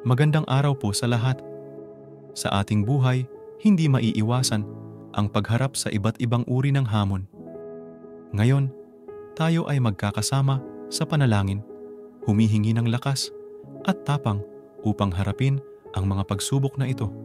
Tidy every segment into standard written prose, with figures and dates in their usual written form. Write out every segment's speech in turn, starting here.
Magandang araw po sa lahat. Sa ating buhay, hindi maiiwasan ang pagharap sa iba't ibang uri ng hamon. Ngayon, tayo ay magkakasama sa panalangin, humihingi ng lakas at tapang upang harapin ang mga pagsubok na ito.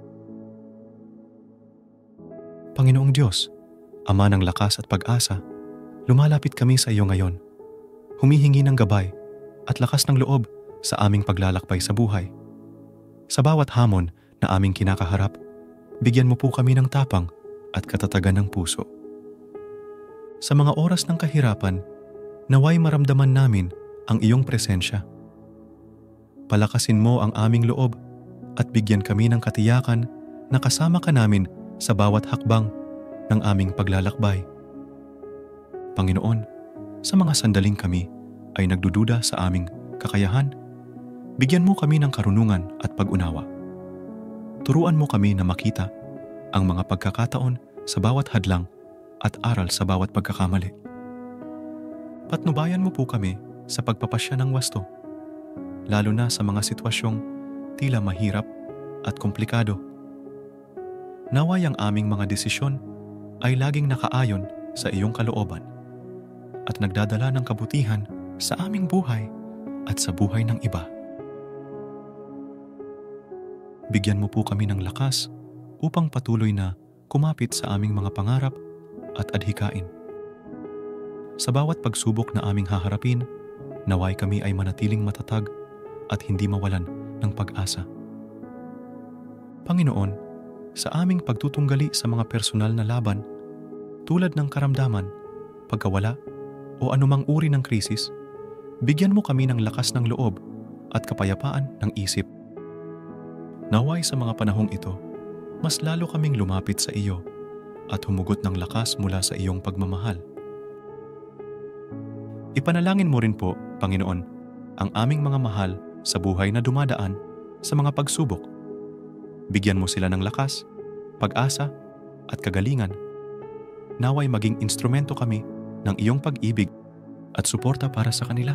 Panginoong Diyos, Ama ng lakas at pag-asa, lumalapit kami sa iyo ngayon. Humihingi ng gabay at lakas ng loob sa aming paglalakbay sa buhay. Sa bawat hamon na aming kinakaharap, bigyan mo po kami ng tapang at katatagan ng puso. Sa mga oras ng kahirapan, naway maramdaman namin ang iyong presensya. Palakasin mo ang aming loob at bigyan kami ng katiyakan na kasama ka namin sa bawat hakbang ng aming paglalakbay. Panginoon, sa mga sandaling kami ay nagdududa sa aming kakayahan, bigyan mo kami ng karunungan at pag-unawa. Turuan mo kami na makita ang mga pagkakataon sa bawat hadlang at aral sa bawat pagkakamali. Patnubayan mo po kami sa pagpapasya ng wasto, lalo na sa mga sitwasyong tila mahirap at komplikado. Naway ang aming mga desisyon ay laging nakaayon sa iyong kalooban at nagdadala ng kabutihan sa aming buhay at sa buhay ng iba. Bigyan mo po kami ng lakas upang patuloy na kumapit sa aming mga pangarap at adhikain. Sa bawat pagsubok na aming haharapin, naway kami ay manatiling matatag at hindi mawalan ng pag-asa. Panginoon, sa aming pagtutunggali sa mga personal na laban, tulad ng karamdaman, pagkawala, o anumang uri ng krisis, bigyan mo kami ng lakas ng loob at kapayapaan ng isip. Naway sa mga panahong ito, mas lalo kaming lumapit sa iyo at humugot ng lakas mula sa iyong pagmamahal. Ipanalangin mo rin po, Panginoon, ang aming mga mahal sa buhay na dumadaan sa mga pagsubok. Bigyan mo sila ng lakas, pag-asa, at kagalingan. Naway maging instrumento kami ng iyong pag-ibig at suporta para sa kanila.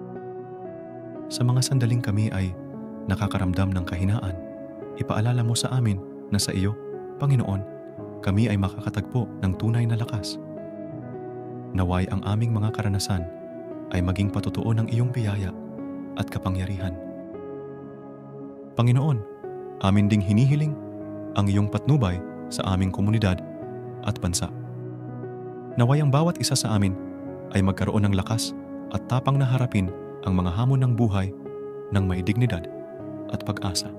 Sa mga sandaling kami ay nakakaramdam ng kahinaan, ipaalala mo sa amin na sa iyo, Panginoon, kami ay makakatagpo ng tunay na lakas. Naway ang aming mga karanasan ay maging patotoo ng iyong biyaya at kapangyarihan. Panginoon, amin ding hinihiling ang iyong patnubay sa aming komunidad at bansa. Naway ang bawat isa sa amin ay magkaroon ng lakas at tapang na harapin ang mga hamon ng buhay ng may dignidad at pag-asa.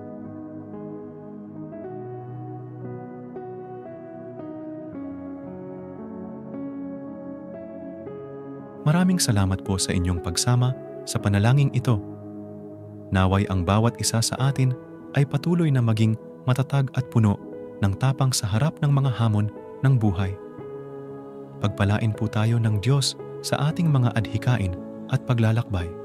Maraming salamat po sa inyong pagsama sa panalangin ito. Naway ang bawat isa sa atin ay patuloy na maging matatag at puno ng tapang sa harap ng mga hamon ng buhay. Pagpalain po tayo ng Diyos sa ating mga adhikain at paglalakbay.